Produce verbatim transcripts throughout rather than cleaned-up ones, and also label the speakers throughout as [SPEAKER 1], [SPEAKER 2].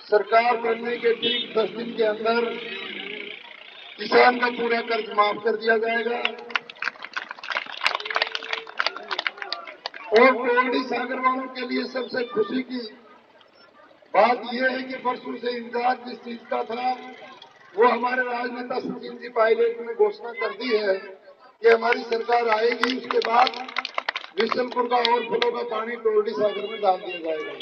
[SPEAKER 1] सरकार बनने के ठीक दस दिन के अंदर किसान का पूरा कर्ज माफ कर दिया जाएगा और टोलडी सागर वालों के लिए सबसे खुशी की बात यह है कि वर्षों से इंतजार जिस चीज का था वो हमारे राजनेता सचिन जी पायलट ने घोषणा कर दी है कि हमारी सरकार आएगी, उसके बाद बिशनपुर का और फलों का पानी टोलडी सागर में डाल दिया जाएगा।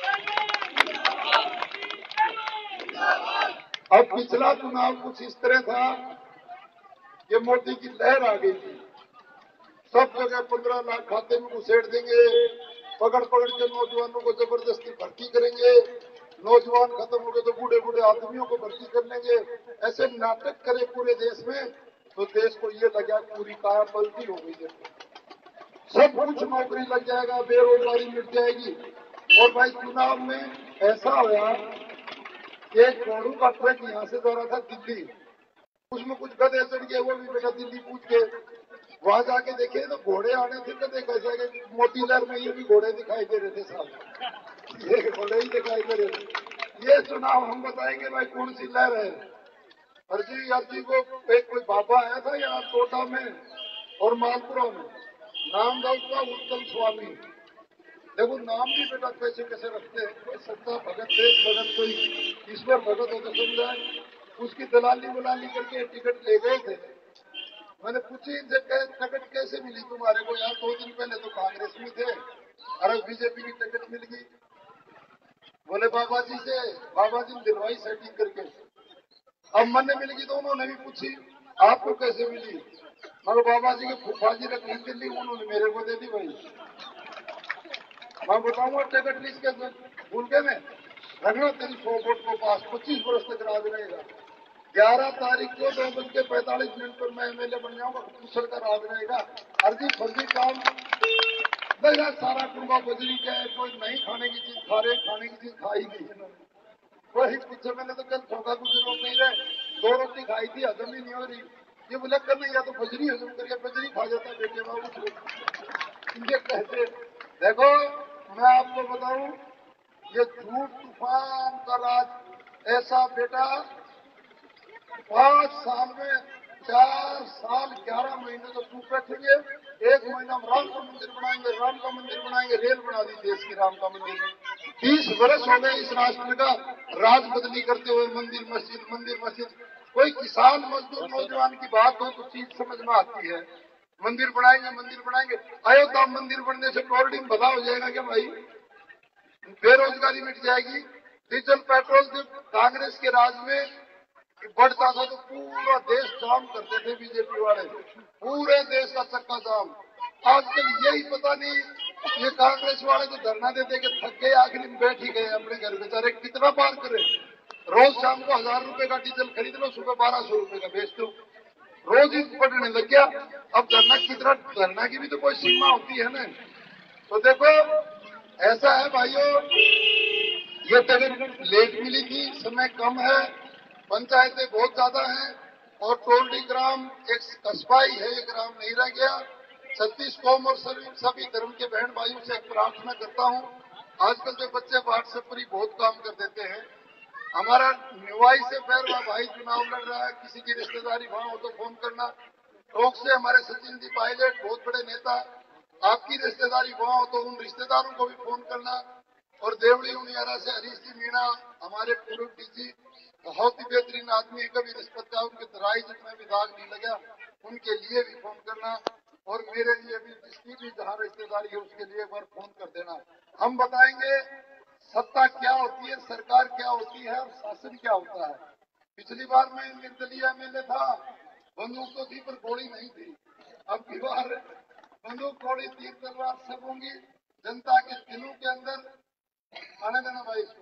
[SPEAKER 1] अब पिछला चुनाव कुछ इस तरह था कि मोदी की लहर आ गई थी, सब जगह पंद्रह लाख खाते में घुसेड़ देंगे, पकड़ पकड़ के नौजवानों को जबरदस्ती भर्ती करेंगे, नौजवान खत्म हो गए तो बूढ़े बूढ़े आदमियों को भर्ती कर लेंगे। ऐसे नाटक करे पूरे देश में तो देश को ये लगा पूरी काया पलटी हो गई है, सब कुछ नौकरी लग जाएगा, बेरोजगारी मिट जाएगी। और भाई चुनाव में ऐसा हुआ कि एक घोड़ू का ट्रक यहाँ से जा रहा था दिल्ली, उसमें कुछ गधे चढ़ गए, वो भी बेटा दिल्ली पूछ के वहां जाके देखे तो घोड़े आने थे, गधे कैसे गए। मोतीलाल में ये भी घोड़े दिखाई दे रहे थे साहब, ये घोड़े ही दिखाई दे रहे थे। ये चुनाव हम बताएंगे भाई कौन सी लहर है। अर्जी अर्जी को एक कोई बाबा आया था यहाँ टोटा में और मालपुरा में, नाम था उसका उत्तम स्वामी। देखो नाम भी बेटा कैसे कैसे रखते हैं, कोई सत्ता भगत देश भगत कोई ईश्वर भगत हो तो समझाए। उसकी दलाली बुलाली करके टिकट ले गए थे। मैंने पूछी इनसे टिकट कैसे मिली तुम्हारे को, यार दो दिन पहले तो कांग्रेस में थे, अरे बीजेपी की टिकट मिल गई। बोले बाबा जी से, बाबा जी ने दिलवाई सेटिंग करके। अब मन मिल गई तो उन्होंने भी पूछी आपको कैसे मिली, मगर बाबा जी के फूफा जी रखी दिल्ली, उन्होंने मेरे को दे दी। भाई मैं बताऊंगा टिकट लिस्ट के भूल के में रखना तेरी सौ वोट को पास पच्चीस वर्ष तक राज रहेगा। ग्यारह तारीख को दो बज के पैंतालीस मिनट पर मैं एमएलए बन जाऊंगा, कुशल का राज रहेगा। अर्जी फर्जी काम देगा सारा कुंबा बजरी का है, कोई नहीं खाने की चीज खा रहे, खाने की चीज खाई नहीं। वही पूछे मैंने तो कल छोटा कुछ लोग नहीं रहे, दो रोटी खाई थी हजम ही नहीं हो रही। ये बोले कर नहीं या तो बजरी हजम करके बजरी खा जाता बेटे बाबू। ये कहते देखो मैं आपको बताऊं, ये झूठ तूफान का राज ऐसा बेटा पांच साल में चार साल ग्यारह महीने तो चुप बैठेंगे, एक महीना में राम का मंदिर बनाएंगे, राम का मंदिर बनाएंगे, रेल बना दी देश की राम का मंदिर में। बीस वर्ष हो गए इस राष्ट्र का राज बदली करते हुए, मंदिर मस्जिद मंदिर मस्जिद। कोई किसान मजदूर नौजवान की बात हो तो चीज समझ में आती है, मंदिर बनाएंगे मंदिर बनाएंगे। अयोध्या मंदिर बनने से टोलडी में भला हो जाएगा क्या भाई, बेरोजगारी मिट जाएगी। डीजल पेट्रोल जब कांग्रेस के राज में बढ़ता था तो पूरा देश जाम करते थे बीजेपी वाले, पूरे देश का चक्का जाम। आजकल यही पता नहीं, ये कांग्रेस वाले तो धरना देते कि थक गए, आखिर में बैठ ही गए अपने घर बेचारे, कितना पार करे। रोज शाम को हजार रुपए का डीजल खरीद लो, सुबह बारह सौ रुपए का बेच दो, रोज ही बढ़ने लग गया। अब धरना कितना, धरना की भी तो कोई सीमा होती है ना। तो देखो ऐसा है भाइयों, ये टिकट लेट मिली थी, समय कम है, पंचायतें बहुत ज्यादा हैं और टोलडी ग्राम एक कस्बा ही है, ये ग्राम नहीं रह गया। छत्तीस कौम और सभी सभी धर्म के बहन भाइयों से प्रार्थना करता हूँ, आजकल जो बच्चे व्हाट्सएप पर ही बहुत काम कर देते हैं। हमारा निवाई से पैरवा भाई चुनाव लड़ रहा है, किसी की रिश्तेदारी वहां हो तो फोन करना। टोक से हमारे सचिन जी पायलट बहुत बड़े नेता, आपकी रिश्तेदारी वहां हो तो उन रिश्तेदारों को भी फोन करना। और देवड़ी उनियारा से हरीश जी मीणा हमारे पूर्व डीजी बहुत ही बेहतरीन आदमी है, कभी रिश्वत का उनके दराई जितना भी दाग नहीं लगा, उनके लिए भी फोन करना। और मेरे लिए भी जिसकी भी जहां रिश्तेदारी है उसके लिए एक बार फोन कर देना। हम बताएंगे सत्ता क्या होती है, सरकार क्या होती है और शासन क्या होता है। पिछली बार मैं निर्दलीय एमएलए था, बंदूक तो थी पर गोली नहीं थी। अब की बार बंदूक गोली तीर तलवार सब होंगी। जनता के दिलों के अंदर आने देना भाई, इसको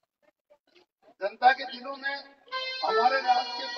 [SPEAKER 1] जनता के दिलों में हमारे राज्य के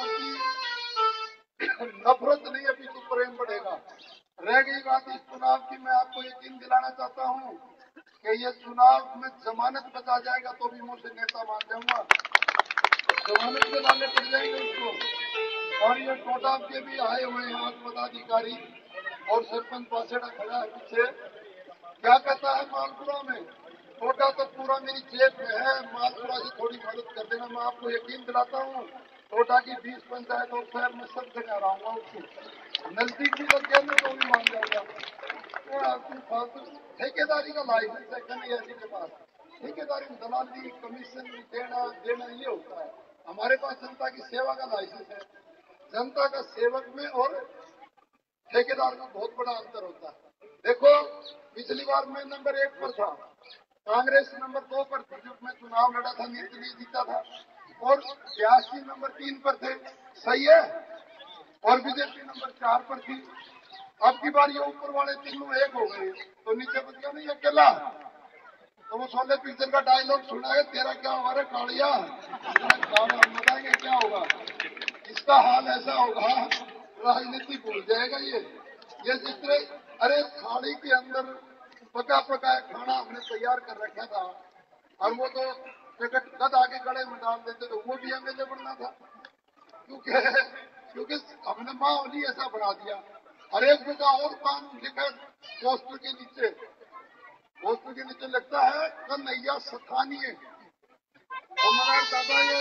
[SPEAKER 1] प्रति नफरत नहीं अभी तो प्रेम बढ़ेगा। रह गई बात इस चुनाव की, मैं आपको यकीन दिलाना चाहता हूं कि ये चुनाव में जमानत बचा जाएगा तो भी मुझसे नेता मान जाऊंगा, जमानत के डाले पड़ जाएंगे उसको। और ये टोटा के भी आए हुए हैं आज पदाधिकारी और सरपंच पासेड़ा खड़ा है पीछे, क्या कहता है मालपुरा में, टोटा तो पूरा मेरी जेब में है, मालपुरा से थोड़ी मदद मैं आपको यकीन दिलाता हूँ कोटा की बीस पंचायत और शहर में सब जगह रहूंगा, उसको नजदीक भी लग गया ना तो भी मान जाऊंगा। फालतू ठेकेदारी का लाइसेंस है कन्हैया जी के पास, ठेकेदारी में दलाली कमीशन देना देना ये होता है। हमारे पास जनता की सेवा का लाइसेंस है। जनता का सेवक में और ठेकेदार में बहुत बड़ा अंतर होता है। देखो पिछली बार मैं नंबर एक पर था, कांग्रेस नंबर दो पर थी जब मैं चुनाव लड़ा था, निर्दलीय जीता था, और बयासी नंबर तीन पर थे, सही है, और बीजेपी नंबर चार पर थी। अब की बार ये ऊपर वाले तीनों एक हो गए तो नीचे बच गया नहीं अकेला। तो वो सोले पिक्चर का डायलॉग सुना है, तेरा क्या होगा रे कालिया, हम बताएंगे क्या होगा। इसका हाल ऐसा होगा, राजनीति भूल जाएगा ये ये जिस तरह अरे थाली के अंदर पका पकाया खाना हमने तैयार कर रखा था और वो तो टिकट गद आके गले में डाल देते तो वो भी एमएलए बनना था, क्योंकि क्योंकि हमने माहौल ही ऐसा बढ़ा दिया। हर एक जगह और कानून लिखा पोस्टर के नीचे, पोस्टर के नीचे लगता है कन्हैया स्थानीय। तो मेरा दादा ये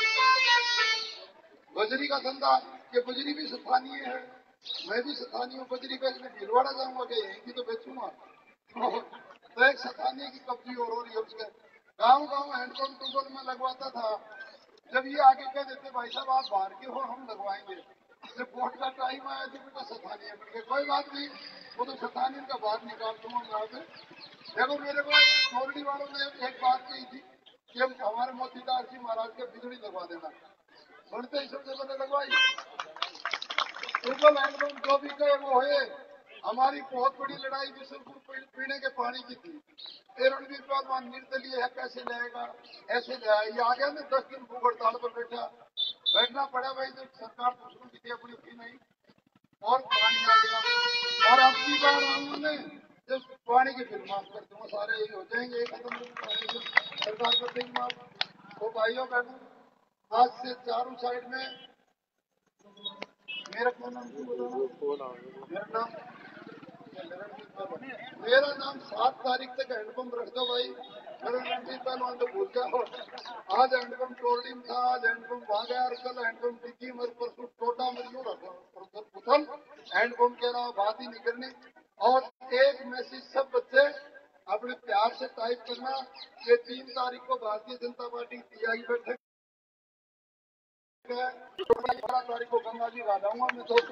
[SPEAKER 1] बजरी का धंधा, ये बजरी भी स्थानीय है, मैं भी स्थानीय हूँ। बजरी बेचने भीलवाड़ा जाऊंगा क्या, यहीं की तो बेचूंगा। तो एक स्थानीय की कब्जी और हो रही है उसके गाँव गाँव हैंडपंप ट्यूबवेल में लगवाता था। जब ये आगे कह देते भाई साहब आप बाहर के हो हम लगवाएंगे, जब वोट का टाइम आया तो बेटा स्थानीय बन गए, कोई बात नहीं, वो तो स्थानीय का बाहर निकाल दूंगा गाँव में। देखो मेरे को मोरडी वालों ने एक बात कही थी कि हम हमारे मोतीदार जी महाराज के बिजली लगवा देना, बनते ही सबसे पहले लगवाई ट्यूबवेल हैंडपंप जो भी कहे वो है। हमारी बहुत बड़ी लड़ाई बिशनपुर पीने के पानी की थी, रणवीर पहलवान निर्दलीय है कैसे जाएगा, ऐसे जाए, ये आ गया ना दस दिन भूख हड़ताल पर बैठा बैठना पड़ा भाई, जब सरकार दूसरों की थी अपनी थी नहीं, और पानी आ गया। और अब की बार उन्होंने जब पानी के बिल माफ कर दूंगा सारे यही हो जाएंगे, खत्म सरकार कर देगी माफ। तो भाइयों बहनों आज से चारों साइड में मेरा क्या नाम मेरा नाम मेरा नाम सात तारीख तक हैंडपंप रख दो भाई, मेरा रणजीत पहलवान तो भूल जाओ। आज हैंडपंप टोरडी में था, आज हैंडपंप वहां गया, और कल हैंडपंप दिखी मर परसों टोटा में यूं रखा हैंडपंप के अलावा बात ही नहीं करनी। और एक मैसेज सब बच्चे अपने प्यार से टाइप करना कि तीन तारीख को भारतीय जनता पार्टी टीआई बैठक बारह तारीख को गंगा जी आ जाऊंगा मैं, दो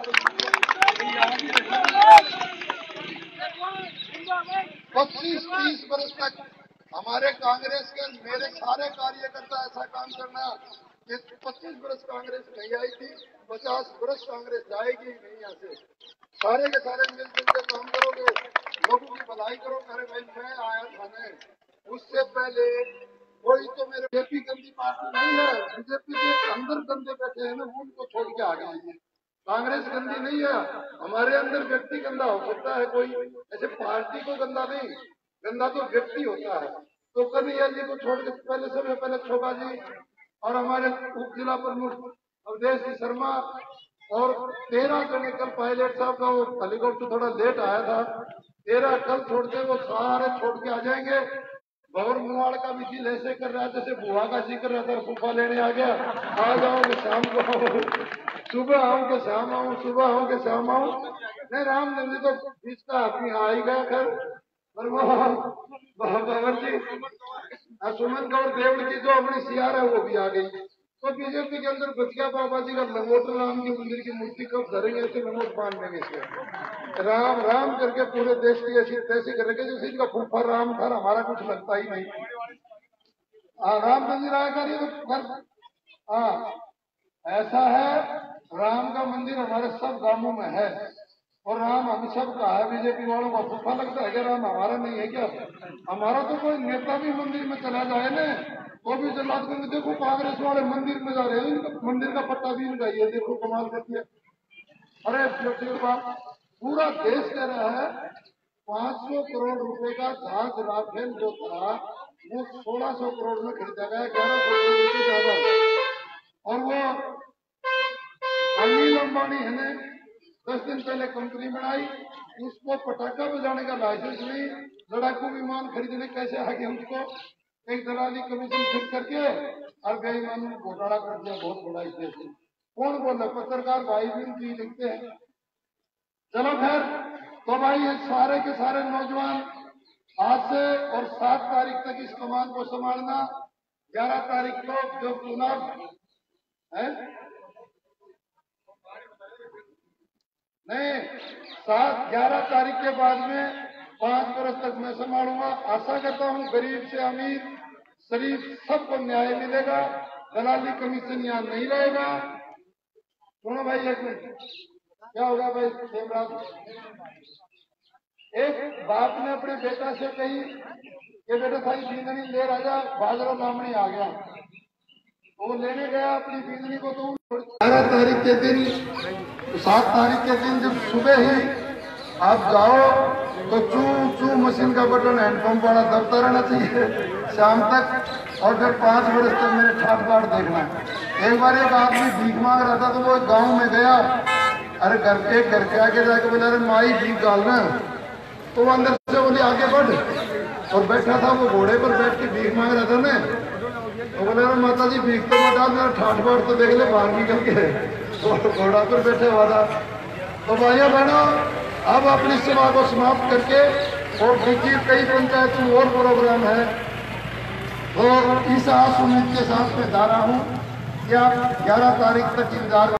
[SPEAKER 1] पच्चीस तीस वर्ष तक हमारे कांग्रेस के मेरे सारे कार्यकर्ता ऐसा काम करना कि पच्चीस वर्ष कांग्रेस नहीं आई थी, पचास वर्ष कांग्रेस जाएगी नहीं, यहाँ से सारे के सारे मिलजुल के काम करोगे, लोगों की भलाई करो। अरे भाई मैं आया था ना, उससे पहले कोई तो मेरे बीजेपी गंदी पार्टी नहीं है, बीजेपी के अंदर गंदे बैठे हैं ना उनको छोड़ के आ गए। कांग्रेस गंदी नहीं है, हमारे अंदर व्यक्ति गंदा हो सकता है, कोई ऐसे पार्टी को गंदा नहीं, गंदा तो व्यक्ति होता है। तो कन्हैया जी को छोड़ के पहले सबसे पहले छोका जी और हमारे उप जिला प्रमुख अवधेश जी शर्मा और तेरह जने कल पायलट साहब का वो हेलीकॉप्टर थोड़ा लेट आया था, तेरह कल छोड़ते वो सारे छोड़ के आ जाएंगे। भवर मुवाड़ का भी दिल ऐसे कर रहा है जैसे बुआ का जिक्र रहता है, फूफा लेने आ गया, आ जाओगे शाम को आओ, सुबह आओ के शाम आऊं, सुबह आओ के शाम आऊं। नहीं रामचंद्र जी तो बीच का आदमी आ ही गया घर, पर वो भवर जी सुमन गौर देवड़ की जो अपनी सियार है वो भी आ गई। तो बीजेपी के अंदर बचिया बाबा जी का लंगोट राम की मंदिर की मूर्ति कब धरेंगे, ऐसे लंगोट बांध देंगे इसके राम राम करके पूरे देश की ऐसी तैसी करेंगे जैसे इनका फूफा राम था, हमारा कुछ लगता ही नहीं। राम मंदिर आया करिए तो हाँ ऐसा है, राम का मंदिर हमारे सब गांवों में है और राम हम सब का है। बीजेपी वालों को फूफा लगता है कि राम हमारा नहीं है क्या? हमारा तो कोई नेता भी मंदिर में चला जाए ना वो भी जला देंगे। देखो कांग्रेस वाले मंदिर में जा रहे हैं, इनका मंदिर का पट्टा भी इनका ये देखो कमाल कर दिया। अरे बात पूरा देश कह रहा है पांच सौ करोड़ रुपए का जहाज राफेल जो था वो सोलह सौ करोड़ में खरीदा गया, ग्यारह सौ करोड़ रुपए ज्यादा। और वो अनिल अंबानी है ने दस दिन पहले कंपनी बनाई, उसको पटाखा बजाने का लाइसेंस नहीं, लड़ाकू विमान खरीदने कैसे आ गया उसको, एक दलाली कमीशन फिट करके और बेईमानों को घोटाला कर दिया बहुत बड़ा इस देश में। कौन बोल रहा? पत्रकार भाई भी उनकी लिखते हैं। चलो खैर, तो भाई ये सारे के सारे नौजवान आज से और सात तारीख तक इस कमान को संभालना। ग्यारह तारीख को जो चुनाव है, नहीं, सात ग्यारह तारीख के बाद में पांच वर्ष तक मैं संभालूंगा। आशा करता हूं गरीब से अमीर, शरीफ सबको न्याय मिलेगा। दलाली कमीशन यहाँ नहीं रहेगा। सुनो भाई, एक मिनट, क्या होगा भाई? देवराज, एक बाप ने अपने बेटा से कही कि बेटा थारी बींदनी ले राजा, बाजरा लामणी आ गया। वो लेने गया अपनी बींदनी को, तो ग्यारह तारीख के दिन, सात तारीख के दिन जब सुबह ही आप जाओ तो चू चू मशीन का बटन हैंडपंप वाला दबता रहना चाहिए शाम तक। और फिर पांच वर्ष तक मेरे ठाट बाट देखना। एक बार एक आदमी भीख मांग रहा था, तो वो गांव में गया, अरे घर के घर के आगे जाके बोला, अरे माई भीख डालना। तो वो अंदर से बोले आगे बढ़, और बैठा था वो घोड़े पर बैठ के भीख मांग रहा था ना। तो बोले, अरे माता जी भीख तो मत डाल, मेरा ठाट बाट तो देख ले बाहर निकल के। घोड़ा पर बैठे हुआ था। तो भाइयों बहनों, अब अपनी सेवा को समाप्त करके और देखिए कई पंचायतों में और प्रोग्राम है, तो इस आस उम्मीद के साथ मैं जा रहा हूँ कि आप ग्यारह तारीख तक इंतजार